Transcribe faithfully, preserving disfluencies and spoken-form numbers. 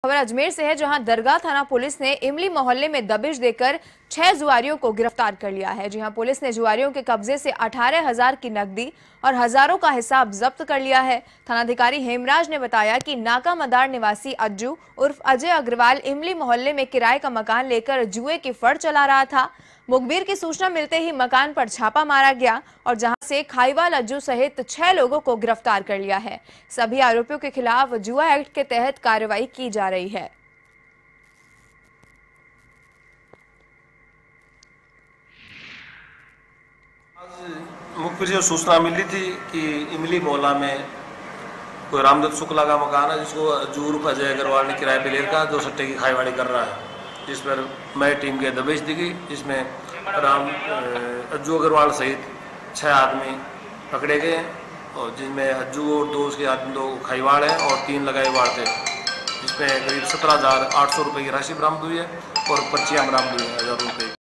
खबर अजमेर से है, जहां दरगाह थाना पुलिस ने इमली मोहल्ले में दबिश देकर छह जुआरियों को गिरफ्तार कर लिया है। जी हां, पुलिस ने जुआरियों के कब्जे से अठारह हजार की नकदी और हजारों का हिसाब जब्त कर लिया है। थानाधिकारी हेमराज ने बताया कि नाका मदार निवासी अज्जू उर्फ अजय अग्रवाल इमली मोहल्ले में किराए का मकान लेकर जुए की फड़ चला रहा था। मुखबिर की सूचना मिलते ही मकान पर छापा मारा गया और जहां से खाईवाल अज्जू सहित छह लोगों को गिरफ्तार कर लिया है। सभी आरोपियों के खिलाफ जुआ एक्ट के तहत कार्रवाई की जा रही है। मुखबिर से सूचना मिली थी कि इमली मोहल्ला में कोई रामदत्त शुक्ला का मकान है, जिसको अज्जू उर्फ अजय अग्रवाल ने किराए पे ले रखा, जो सट्टे की खाईवाड़ी कर रहा है। जिस पर मैं टीम के दबिश दी गई, जिसमें राम अज्जू अग्रवाल सहित छः आदमी पकड़े गए हैं और जिनमें अज्जू और दो उसके आदमी दो खाईवाड़ हैं और तीन लगाए वाड़ थे, जिसमें करीब सत्रह हज़ार आठ सौ रुपये की राशि बरामद हुई है और पर्चियाँ बरामद हुई हैं हज़ार रुपये।